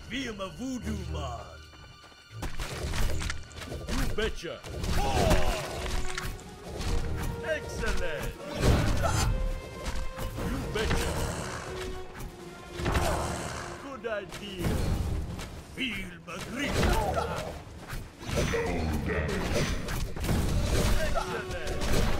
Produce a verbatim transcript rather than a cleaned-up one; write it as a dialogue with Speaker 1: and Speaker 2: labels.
Speaker 1: Feel my voodoo, man. You betcha. Oh! Excellent. You betcha. Good idea. Feel my grip. Excellent.